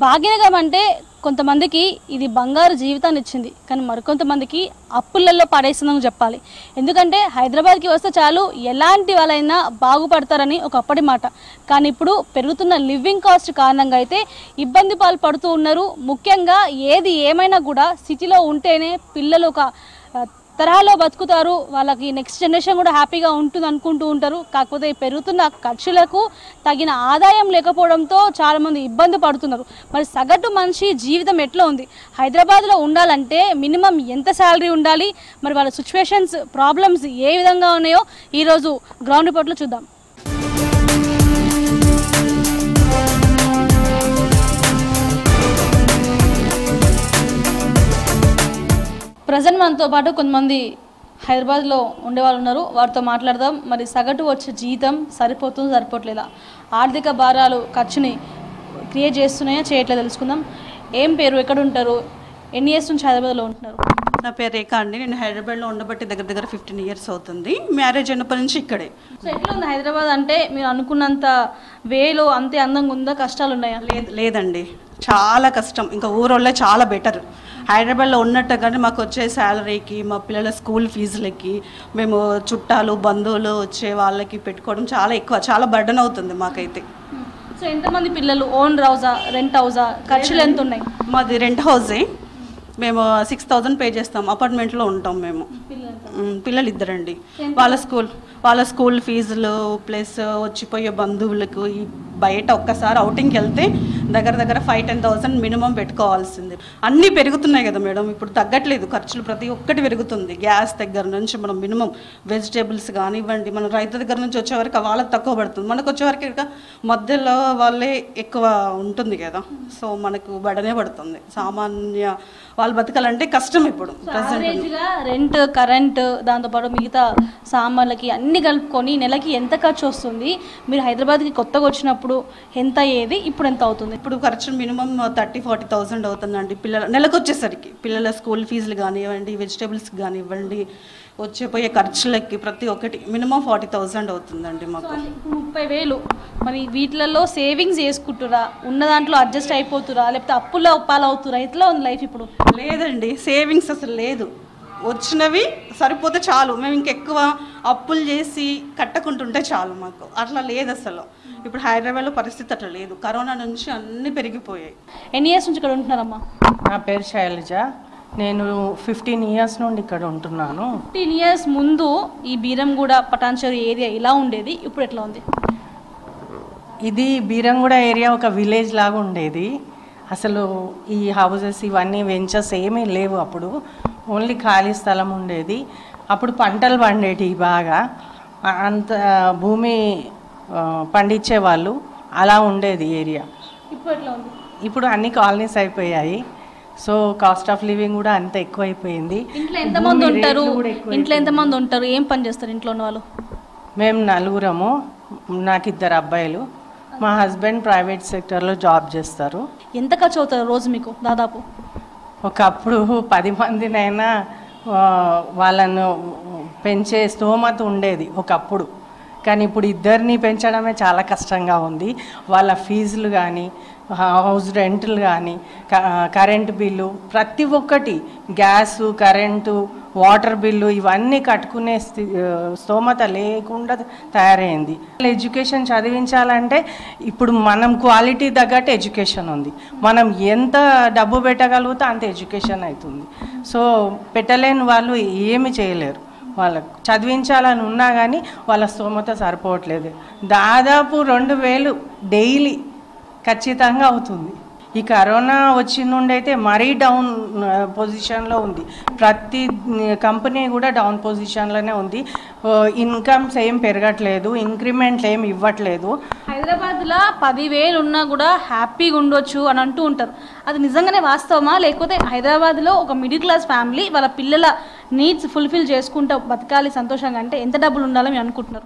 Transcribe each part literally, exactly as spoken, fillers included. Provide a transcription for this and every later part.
భాగ్యనగరం అంటే కొంతమందికి ఇది బంగారు జీవితాన్ని ఇచ్చింది, కానీ మరికొంతమందికి అప్పులలో పడేస్తుందని చెప్పాలి. ఎందుకంటే హైదరాబాద్కి వస్తే చాలు ఎలాంటి వాళ్ళైనా బాగుపడతారని ఒకప్పటి మాట. కానీ ఇప్పుడు పెరుగుతున్న లివింగ్ కాస్ట్ కారణంగా అయితే ఇబ్బంది పాలు పడుతూ ఉన్నారు. ముఖ్యంగా ఏది ఏమైనా కూడా సిటీలో ఉంటేనే పిల్లలు ఒక తరహాలో బతుకుతారు, వాళ్ళకి నెక్స్ట్ జనరేషన్ కూడా హ్యాపీగా ఉంటుంది అనుకుంటూ ఉంటారు. కాకపోతే పెరుగుతున్న ఖర్చులకు తగిన ఆదాయం లేకపోవడంతో చాలామంది ఇబ్బంది పడుతున్నారు. మరి సగటు మనిషి జీవితం ఎట్లా ఉంది? హైదరాబాద్లో ఉండాలంటే మినిమం ఎంత శాలరీ ఉండాలి? మరి వాళ్ళ సిచ్యువేషన్స్, ప్రాబ్లమ్స్ ఏ విధంగా ఉన్నాయో ఈరోజు గ్రౌండ్ రిపోర్ట్లో చూద్దాం. ప్రజెంట్ మనతో పాటు కొంతమంది హైదరాబాద్లో ఉండేవాళ్ళు ఉన్నారు, వారితో మాట్లాడదాం. మరి సగటు వచ్చే జీతం సరిపోతుందో సరిపోవట్లేదా, ఆర్థిక భారాలు ఖర్చుని క్రియేట్ చేస్తున్నాయో చేయట్లేదు తెలుసుకుందాం. ఏం పేరు, ఎక్కడ ఉంటారు, ఎన్ని ఇయర్స్ నుంచి హైదరాబాద్లో ఉంటున్నారు? నా పేరు రేఖ అండి. నేను హైదరాబాద్లో ఉండబట్టి దగ్గర దగ్గర ఫిఫ్టీన్ ఇయర్స్ అవుతుంది. మ్యారేజ్ అయినప్పటి నుంచి ఇక్కడే. సో ఎట్లా ఉంది హైదరాబాద్? అంటే మీరు అనుకున్నంత వేలో అంతే అందంగా ఉందా, కష్టాలు ఉన్నాయా? లేదు లేదండి, చాలా కష్టం. ఇంకా ఊరోళ్ళే చాలా బెటర్. హైదరాబాద్లో ఉన్నట్టు కానీ మాకు వచ్చే శాలరీకి, మా పిల్లల స్కూల్ ఫీజులకి, మేము చుట్టాలు బంధువులు వచ్చే వాళ్ళకి పెట్టుకోవడం చాలా ఎక్కువ, చాలా బర్డన్ అవుతుంది మాకైతే. సో ఎంతమంది పిల్లలు? ఓన్ హౌసా, రెంట్ హౌసా? ఖర్చులు ఎంత ఉన్నాయి? మాది రెంట్ హౌసే. మేము సిక్స్ థౌజండ్ పే చేస్తాం. అపార్ట్మెంట్లో ఉంటాం మేము. పిల్లలు ఇద్దరండి. వాళ్ళ స్కూల్ వాళ్ళ స్కూల్ ఫీజులు ప్లస్ వచ్చిపోయే బంధువులకు ఈ బయట ఒక్కసారి అవుటింగ్కి వెళ్తే దగ్గర దగ్గర ఫైవ్ టెన్ థౌసండ్ మినిమం పెట్టుకోవాల్సింది. అన్నీ పెరుగుతున్నాయి కదా మేడం, ఇప్పుడు తగ్గట్లేదు. ఖర్చులు ప్రతి ఒక్కటి పెరుగుతుంది. గ్యాస్ దగ్గర నుంచి మనం మినిమం వెజిటేబుల్స్ కానివ్వండి, మన రైతు దగ్గర నుంచి వచ్చేవరకు వాళ్ళకి తక్కువ పడుతుంది, మనకు వచ్చేవరకు ఇక మధ్యలో వాళ్ళే ఎక్కువ ఉంటుంది కదా. సో మనకు బడనే పడుతుంది. సామాన్య వాళ్ళు బతకాలంటే కష్టం ఇప్పుడు ప్రెసెంట్. రెంట్, కరెంట్, దాంతోపాటు మిగతా సామాన్లకి అన్ని కలుపుకొని నెలకి ఎంత ఖర్చు వస్తుంది? మీరు హైదరాబాద్కి కొత్తగా వచ్చినప్పుడు ఎంత అయ్యేది, ఇప్పుడు ఎంత అవుతుంది? ఇప్పుడు ఖర్చు మినిమం థర్టీ ఫార్టీ థౌసండ్ అవుతుందండి పిల్లల నెలకు వచ్చేసరికి. పిల్లల స్కూల్ ఫీజులు కానివ్వండి, వెజిటేబుల్స్ కానివ్వండి, వచ్చేపోయే ఖర్చులకి ప్రతి ఒక్కటి మినిమం ఫార్టీ థౌసండ్ అవుతుందండి మాకు. ముప్పై వేలు మరి వీటిలలో సేవింగ్స్ చేసుకుంటురా, ఉన్న దాంట్లో అడ్జస్ట్ అయిపోతురా, లేకపోతే అప్పుల్లో ఉప్పాలు అవుతురా? ఎట్లా ఉంది లైఫ్ ఇప్పుడు? లేదండి, సేవింగ్స్ అసలు లేదు. వచ్చినవి సరిపోతే చాలు, మేము ఇంకెక్కువ అప్పులు చేసి కట్టకుంటుంటే చాలు మాకు. అట్లా లేదు అసలు. ఇప్పుడు హైదరాబాద్లో పరిస్థితి అట్లా లేదు. కరోనా నుంచి అన్నీ పెరిగిపోయాయి. ఎన్ని ఇయర్స్ నుంచి ఇక్కడ ఉంటున్నారమ్మా? నా పేరు శైలజ. నేను ఫిఫ్టీన్ ఇయర్స్ నుండి ఇక్కడ ఉంటున్నాను. ఫిఫ్టీన్ ఇయర్స్ ముందు ఈ బీరంగూడ పటాన్చెరు ఏరియా ఇలా ఉండేది, ఇప్పుడు ఎట్లా ఉంది? ఇది బీరంగూడ ఏరియా ఒక విలేజ్ లాగా ఉండేది. అసలు ఈ హౌసెస్ ఇవన్నీ వెంచర్స్ ఏమీ లేవు అప్పుడు. ఓన్లీ ఖాళీ స్థలం ఉండేది. అప్పుడు పంటలు పండేటి బాగా, అంత భూమి పండించేవాళ్ళు, అలా ఉండేది ఏరియా. ఇప్పుడు ఎట్లా ఉంది? ఇప్పుడు అన్ని కాలనీస్ అయిపోయాయి. సో కాస్ట్ ఆఫ్ లివింగ్ కూడా అంత ఎక్కువైపోయింది. ఇంట్లో ఎంతమంది ఉంటారు? ఇంట్లో ఎంతమంది ఉంటారు? ఏం పని చేస్తారు ఇంట్లో ఉన్న వాళ్ళు? మేము నలుగురము. నాకు ఇద్దరు అబ్బాయిలు. మా హస్బెండ్ ప్రైవేట్ సెక్టర్లో జాబ్ చేస్తారు. ఎంత ఖర్చు అవుతుంది రోజు మీకు దాదాపు? ఒకప్పుడు పది మందినైనా వాళ్ళను పెంచే స్తోమత ఉండేది ఒకప్పుడు. కానీ ఇప్పుడు ఇద్దరిని పెంచడమే చాలా కష్టంగా ఉంది. వాళ్ళ ఫీజులు కానీ, హౌస్ రెంట్లు కానీ, కరెంటు బిల్లు, ప్రతి ఒక్కటి, గ్యాసు, కరెంటు, వాటర్ బిల్లు, ఇవన్నీ కట్టుకునే స్తోమత లేకుండా తయారైంది. ఎడ్యుకేషన్ చదివించాలంటే ఇప్పుడు మనం క్వాలిటీ తగ్గట్టు ఎడ్యుకేషన్ ఉంది. మనం ఎంత డబ్బు పెట్టగలుగుతా అంత ఎడ్యుకేషన్ అవుతుంది. సో పెట్టలేని వాళ్ళు ఏమి చేయలేరు. వాళ్ళకు చదివించాలని ఉన్నా కానీ వాళ్ళ స్తోమత సరిపోవట్లేదు. దాదాపు రెండు వేలు డైలీ ఖచ్చితంగా అవుతుంది. ఈ కరోనా వచ్చి నుండి అయితే మరీ డౌన్ పొజిషన్లో ఉంది. ప్రతి కంపెనీ కూడా డౌన్ పొజిషన్లోనే ఉంది. ఇన్కమ్స్ ఏం పెరగట్లేదు, ఇంక్రిమెంట్లు ఏం ఇవ్వట్లేదు. హైదరాబాద్లో పదివేలు ఉన్నా కూడా హ్యాపీగా ఉండొచ్చు అని అంటూ ఉంటారు. అది నిజంగానే వాస్తవమా? లేకపోతే హైదరాబాద్లో ఒక మిడిల్ క్లాస్ ఫ్యామిలీ వాళ్ళ పిల్లల నీడ్స్ ఫుల్ఫిల్ చేసుకుంటూ బతకాలి సంతోషంగా అంటే ఎంత డబ్బులు ఉండాలని అనుకుంటున్నారు?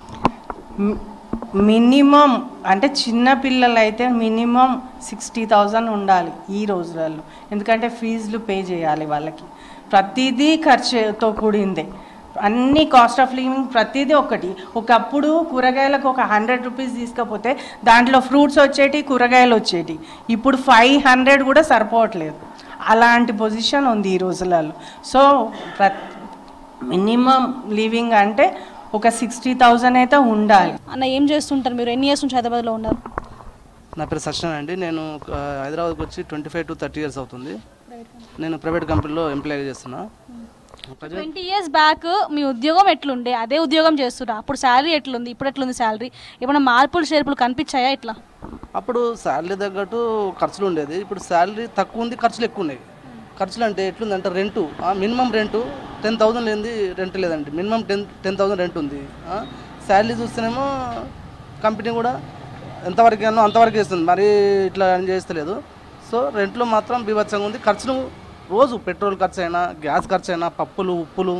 మినిమం అంటే చిన్న పిల్లలు అయితే మినిమం సిక్స్టీ థౌజండ్ ఉండాలి ఈ రోజులలో. ఎందుకంటే ఫీజులు పే చేయాలి వాళ్ళకి, ప్రతిదీ ఖర్చుతో కూడిందే. అన్ని కాస్ట్ ఆఫ్ లివింగ్ ప్రతిదీ ఒకటి. ఒకప్పుడు కూరగాయలకు ఒక హండ్రెడ్ రూపీస్ తీసుకపోతే దాంట్లో ఫ్రూట్స్ వచ్చేటి, కూరగాయలు వచ్చేటి. ఇప్పుడు ఫైవ్ హండ్రెడ్ కూడా సరిపోవట్లేదు. అలాంటి పొజిషన్ ఉంది ఈ రోజులలో. సో ప్ర మినిమం లివింగ్ అంటే ఒక సిక్స్టీ థౌజండ్ అయితే ఉండాలి. అన్న ఏం చేస్తుంటారు మీరు? ఎన్ని ఇయర్స్ నుంచి హైదరాబాద్లో ఉన్నారు? నా పేరు సత్యనారాయణ అండి. నేను హైదరాబాద్కి వచ్చి twenty five to thirty years అవుతుంది. నేను ప్రైవేట్ కంపెనీలో ఎంప్లాయ్ చేస్తున్నా. ట్వంటీ ఇయర్స్ బ్యాక్ మీ ఉద్యోగం ఎట్లుండే, అదే ఉద్యోగం చేస్తున్నా, అప్పుడు శాలరీ ఎట్లుంది, ఇప్పుడు ఎట్లుంది శాలరీ? ఏమైనా మార్పులు చేర్పులు కనిపించాయా ఇట్లా? అప్పుడు శాలరీ తగ్గట్టు ఖర్చులు ఉండేది, ఇప్పుడు శాలరీ తక్కువ ఉంది, ఖర్చులు ఎక్కువ ఉన్నాయి. ఖర్చులు అంటే ఎట్లుందంటే rent, minimum rent ten thousand లేనిది రెంట్ లేదండి. Minimum ten ten thousand rent ఉంది. శాలరీ చూస్తేనేమో కంపెనీ కూడా ఎంతవరకు అన్నో అంతవరకు ఇస్తుంది, మరీ ఇట్లా ఏం చేస్తలేదు. సో రెంట్లో మాత్రం బీభత్సంగా ఉంది. ఖర్చులు రోజు పెట్రోల్ ఖర్చు అయినా, గ్యాస్ ఖర్చు అయినా, పప్పులు ఉప్పులు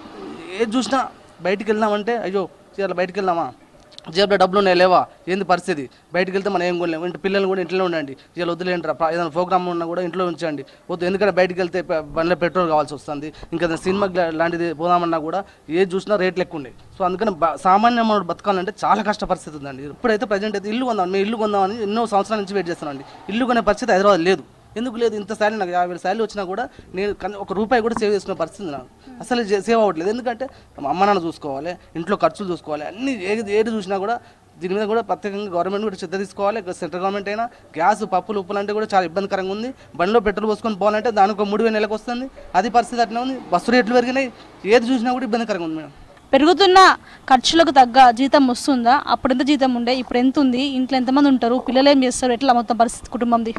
ఏది చూసినా బయటికి వెళ్దామంటే అయ్యో ఇలా బయటికి వెళ్దామా, జేబులో డబ్బులు ఉన్నాయి లేవా, ఏంది పరిస్థితి, బయటికి వెళ్తే మనం ఏం కొనలేము. ఇంటి పిల్లలు కూడా ఇంట్లో ఉండండి, ఇలా వద్దులేంటారా, ఏదైనా ప్రోగ్రామ్ ఉన్నా కూడా ఇంట్లో ఉంచండి వద్దు, ఎందుకంటే బయటికి వెళ్తే బండ్లో పెట్రోల్ కావాల్సి వస్తుంది. ఇంకా సినిమా లాంటిది పోదామన్నా కూడా ఏది చూసినా రేట్లు ఎక్కువ ఉన్నాయి. సో అందుకని సామాన్య మనం బతకాలంటే చాలా కష్ట పరిస్థితి ఉందండి. ఇప్పుడైతే ప్రజెంట్ అయితే ఇల్లు కొందాం, మేము ఇల్లు కొందామని ఎన్నో సంవత్సరాల నుంచి వెయిట్ చేస్తున్నామండి. ఇల్లు కొనే పరిస్థితి హైదరాబాద్ లేదు. ఎందుకు లేదు? ఇంత శాలరీ నాకు యాభై వేల శాలరీ వచ్చినా కూడా నేను ఒక రూపాయి కూడా సేవ్ చేసుకునే పరిస్థితి నాకు అసలు సేవ్ అవ్వట్లేదు. ఎందుకంటే అమ్మ నాన్న చూసుకోవాలి, ఇంట్లో ఖర్చులు చూసుకోవాలి, అన్ని ఏది ఏది చూసినా కూడా దీని మీద కూడా ప్రత్యేకంగా గవర్నమెంట్ కూడా శ్రద్ధ తీసుకోవాలి. సెంట్రల్ గవర్నమెంట్ అయినా గ్యాస్ పప్పులు ఉప్పులు అంటే కూడా చాలా ఇబ్బందికరంగా ఉంది. బండిలో పెట్రోల్ పోసుకొని పోవాలంటే దానికి ఒక మూడు వేల నెలకు వస్తుంది, అది పరిస్థితి అట్లా ఉంది. బస్సు రేట్లు పెరిగినాయి, ఏది చూసినా కూడా ఇబ్బందికరంగా ఉంది మేడం. పెరుగుతున్న ఖర్చులకు తగ్గ జీతం వస్తుందా? అప్పుడు ఎంత జీతం ఉండే, ఇప్పుడు ఎంత ఉంది? ఇంట్లో ఎంతమంది ఉంటారు, పిల్లలు ఏం చేస్తారు, ఎట్లా మొత్తం పరిస్థితి కుటుంబంది?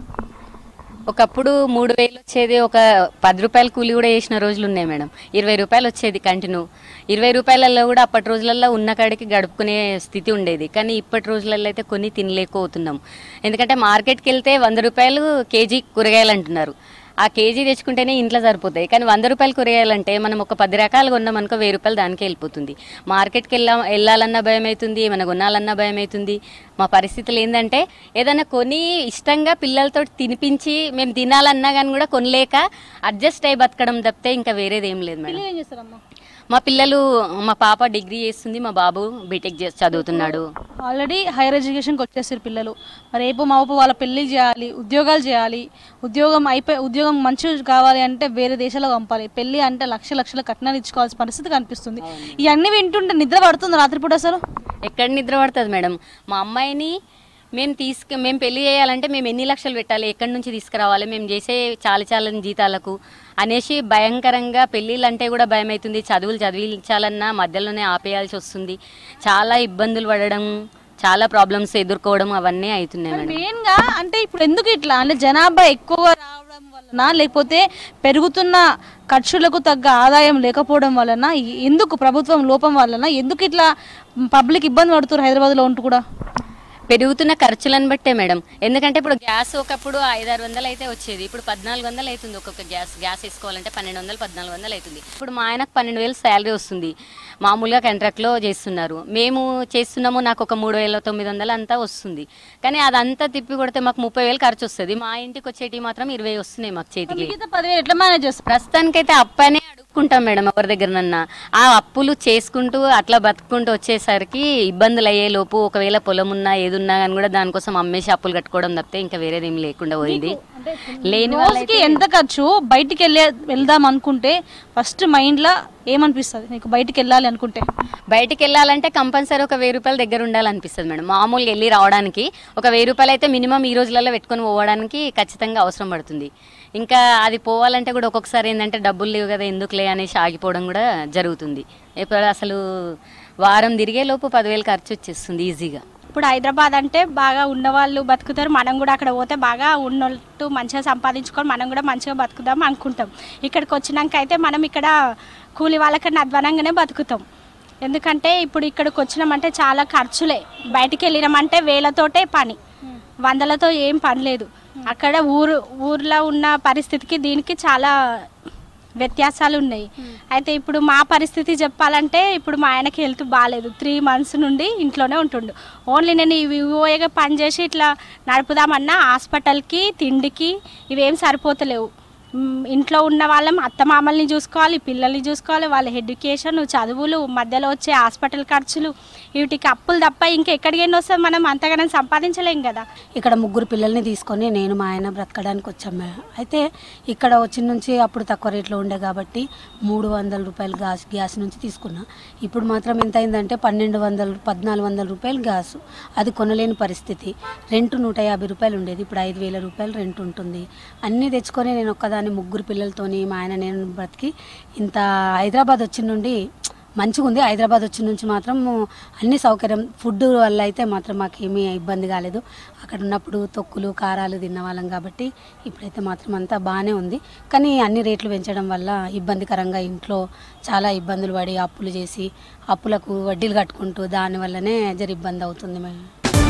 ఒకప్పుడు మూడు వేలు వచ్చేది, ఒక పది రూపాయల కూలి కూడా వేసిన రోజులు ఉన్నాయి మేడం. ఇరవై రూపాయలు వచ్చేది కంటిన్యూ. ఇరవై రూపాయలలో కూడా అప్పటి రోజులలో ఉన్న కాడికి గడుపుకునే స్థితి ఉండేది. కానీ ఇప్పటి రోజులలో అయితే కొన్ని తినలేకపోతున్నాం. ఎందుకంటే మార్కెట్కి వెళ్తే వంద రూపాయలు కేజీ కూరగాయలు అంటున్నారు. ఆ కేజీ తెచ్చుకుంటేనే ఇంట్లో సరిపోతాయి. కానీ వంద రూపాయలు కూరగాయలంటే మనం ఒక పది రకాలు కొన్నాం అనుకో వెయ్యి రూపాయలు దానికే వెళ్ళిపోతుంది. మార్కెట్కి వెళ్ళా వెళ్ళాలన్నా భయం అవుతుంది, ఏమైనా కొనాలన్నా భయం అవుతుంది. మా పరిస్థితులు ఏంటంటే ఏదైనా కొని ఇష్టంగా పిల్లలతో తినిపించి మేము తినాలన్నా కానీ కూడా కొనలేక అడ్జస్ట్ అయ్యి బతకడం తప్పితే ఇంకా వేరేది ఏం లేదు మేడం. ఏం చేస్తారమ్మా? మా పిల్లలు, మా పాప డిగ్రీ చేస్తుంది, మా బాబు బీటెక్ చేసి చదువుతున్నాడు. ఆల్రెడీ హైయర్ ఎడ్యుకేషన్కి వచ్చేసారు పిల్లలు. మరి రేపు మా వాళ్ళ పెళ్లి చేయాలి, ఉద్యోగాలు చేయాలి, ఉద్యోగం అయిపోయి ఉద్యోగం మంచిగా కావాలి అంటే వేరే దేశాలకు పంపాలి. పెళ్లి అంటే లక్ష లక్షల కట్నాలు ఇచ్చుకోవాల్సిన పరిస్థితి కనిపిస్తుంది. ఇవన్నీ వింటుంటే నిద్ర పడుతుంది రాత్రిపూట అసలు? ఎక్కడ నిద్ర పడుతుంది మేడం? మా అమ్మాయిని మేము తీసుకు మేము పెళ్లి చేయాలంటే మేము ఎన్ని లక్షలు పెట్టాలి, ఎక్కడి నుంచి తీసుకురావాలి, మేము చేసే చాలి చాలని జీతాలకు అనేసి భయంకరంగా పెళ్ళిళ్ళు అంటే కూడా భయం అవుతుంది. చదువులు చదివించాలన్నా మధ్యలోనే ఆపేయాల్సి వస్తుంది. చాలా ఇబ్బందులు పడడం, చాలా ప్రాబ్లమ్స్ ఎదుర్కోవడం అవన్నీ అవుతున్నాయి మేడం. మెయిన్గా అంటే ఇప్పుడు ఎందుకు ఇట్లా అంటే జనాభా ఎక్కువ రావడం వలన, లేకపోతే పెరుగుతున్న ఖర్చులకు తగ్గ ఆదాయం లేకపోవడం వలన, ఎందుకు ప్రభుత్వం లోపం వలన ఎందుకు ఇట్లా పబ్లిక్ ఇబ్బంది పడుతున్నారు హైదరాబాద్లో ఉంటూ కూడా? పెరుగుతున్న ఖర్చులను బట్టే మేడం. ఎందుకంటే ఇప్పుడు గ్యాస్ ఒకప్పుడు ఐదారు వందలు అయితే వచ్చేది, ఇప్పుడు పద్నాలుగు వందలు అవుతుంది. ఒక్కొక్క గ్యాస్ గ్యాస్ వేసుకోవాలంటే పన్నెండు వందలు పద్నాలుగు వందలు అవుతుంది. ఇప్పుడు మా ఆయనకు పన్నెండు వేలు శాలరీ వస్తుంది, మామూలుగా కాంట్రాక్ట్లో చేస్తున్నారు. మేము చేస్తున్నాము, నాకు ఒక మూడు వేల తొమ్మిది వందలు అంతా వస్తుంది. కానీ అదంతా తిప్పి కొడితే మాకు ముప్పై వేలు ఖర్చు వస్తుంది. మా ఇంటికి వచ్చేటి మాత్రం ఇరవై వస్తున్నాయి మాకు చేతికి. పదివేలు ఎట్లా మేనేజ్ చేస్తారు? ప్రస్తుతానికైతే అప్పనే అడుక్కుంటాం మేడం ఎవరి దగ్గరనన్నా. ఆ అప్పులు చేసుకుంటూ అట్లా బతుకుంటూ వచ్చేసరికి ఇబ్బందులు అయ్యే లోపు ఒకవేళ పొలం ఉన్నా ఏదున్నా కానీ కూడా దానికోసం అమ్మేసి అప్పులు కట్టుకోవడం తప్పితే ఇంకా వేరేది ఏం లేకుండా పోయింది. లేని వాళ్ళకి ఎంత ఖర్చు? బయటికి వెళ్ళే వెళ్దాం అనుకుంటే ఫస్ట్ మైండ్లో ఏమనిపిస్తుంది నీకు? బయటికి వెళ్ళాలి అనుకుంటే బయటికి వెళ్ళాలంటే కంపల్సరీ ఒక వెయ్యి రూపాయల దగ్గర ఉండాలనిపిస్తుంది మేడం. మామూలుగా వెళ్ళి రావడానికి ఒక వెయ్యి రూపాయలు అయితే మినిమం ఈ రోజులలో పెట్టుకొని పోవడానికి ఖచ్చితంగా అవసరం పడుతుంది. ఇంకా అది పోవాలంటే కూడా ఒక్కొక్కసారి ఏంటంటే డబ్బులు లేవు కదా ఎందుకులే అనేసి ఆగిపోవడం కూడా జరుగుతుంది. ఇప్పుడు అసలు వారం తిరిగే లోపు పదివేలు ఖర్చు వచ్చేస్తుంది ఈజీగా. ఇప్పుడు హైదరాబాద్ అంటే బాగా ఉన్నవాళ్ళు బతుకుతారు, మనం కూడా అక్కడ పోతే బాగా ఉన్నట్టు మంచిగా సంపాదించుకొని మనం కూడా మంచిగా బతుకుదాం అనుకుంటాం. ఇక్కడికి వచ్చినాక అయితే మనం ఇక్కడ కూలి వాళ్ళకన్నా అధ్వానంగానే బతుకుతాం. ఎందుకంటే ఇప్పుడు ఇక్కడికి వచ్చినామంటే చాలా ఖర్చులే. బయటికి వెళ్ళినామంటే వేలతోటే పని, వందలతో ఏం పని లేదు. అక్కడ ఊరు ఊర్లో ఉన్న పరిస్థితికి దీనికి చాలా వ్యత్యాసాలు ఉన్నాయి. అయితే ఇప్పుడు మా పరిస్థితి చెప్పాలంటే ఇప్పుడు మా ఆయనకి హెల్త్ బాగాలేదు, త్రీ మంత్స్ నుండి ఇంట్లోనే ఉంటుండు. ఓన్లీ నేను ఈ వివోగా పనిచేసి ఇట్లా నడుపుదామన్నా హాస్పిటల్కి తిండికి ఇవేం సరిపోతలేవు. ఇంట్లో ఉన్న వాళ్ళం అత్తమామల్ని చూసుకోవాలి, పిల్లల్ని చూసుకోవాలి, వాళ్ళ ఎడ్యుకేషన్, చదువులు, మధ్యలో వచ్చే హాస్పిటల్ ఖర్చులు, వీటికి అప్పులు తప్ప ఇంకా ఎక్కడికైనా వస్తుంది, మనం అంతగానం సంపాదించలేం కదా. ఇక్కడ ముగ్గురు పిల్లల్ని తీసుకొని నేను మా ఆయన బ్రతకడానికి వచ్చాం మేడం. అయితే ఇక్కడ వచ్చిన నుంచి అప్పుడు తక్కువ రేట్లో ఉండే కాబట్టి మూడు వందల రూపాయలు గ్యాస్ గ్యాస్ నుంచి తీసుకున్నా. ఇప్పుడు మాత్రం ఎంత అయిందంటే పన్నెండు వందలు పద్నాలుగు వందల రూపాయలు గ్యాసు, అది కొనలేని పరిస్థితి. రెంట్ నూట యాభై రూపాయలు ఉండేది, ఇప్పుడు ఐదు వేల రూపాయలు రెంట్ ఉంటుంది. అన్నీ తెచ్చుకొని నేను ఒక్కదాన్ని ముగ్గురు పిల్లలతోని మా ఆయన నేను బ్రతికి ఇంత హైదరాబాద్ వచ్చిన నుండి మంచిగా ఉంది. హైదరాబాద్ వచ్చిన నుంచి మాత్రం అన్ని సౌకర్యం, ఫుడ్ వల్ల అయితే మాత్రం మాకు ఏమీ ఇబ్బంది కాలేదు. అక్కడ ఉన్నప్పుడు తొక్కులు కారాలు తిన్నవాళ్ళం కాబట్టి ఇప్పుడైతే మాత్రం అంతా బాగానే ఉంది. కానీ అన్ని రేట్లు పెంచడం వల్ల ఇబ్బందికరంగా ఇంట్లో చాలా ఇబ్బందులు పడి అప్పులు చేసి అప్పులకు వడ్డీలు కట్టుకుంటూ దానివల్లనే జర ఇబ్బంది అవుతుంది మేడం.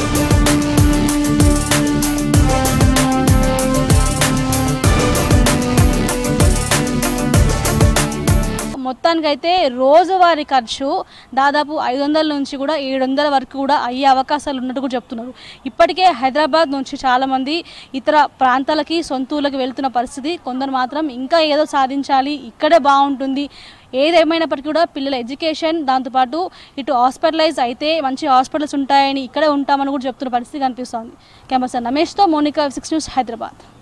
మొత్తానికైతే రోజువారీ ఖర్చు దాదాపు ఐదు వందల నుంచి కూడా ఏడు వందల వరకు కూడా అయ్యే అవకాశాలు ఉన్నట్టు కూడా చెప్తున్నారు. ఇప్పటికే హైదరాబాద్ నుంచి చాలామంది ఇతర ప్రాంతాలకి సొంతూళ్ళకి వెళ్తున్న పరిస్థితి. కొందరు మాత్రం ఇంకా ఏదో సాధించాలి, ఇక్కడే బాగుంటుంది, ఏదేమైనప్పటికీ కూడా పిల్లల ఎడ్యుకేషన్, దాంతోపాటు ఇటు హాస్పిటలైజ్ అయితే మంచి హాస్పిటల్స్ ఉంటాయని ఇక్కడే ఉంటామని కూడా చెప్తున్న పరిస్థితి కనిపిస్తోంది. కెమెరా రమేష్తో మోనికా, సిక్స్ న్యూస్, హైదరాబాద్.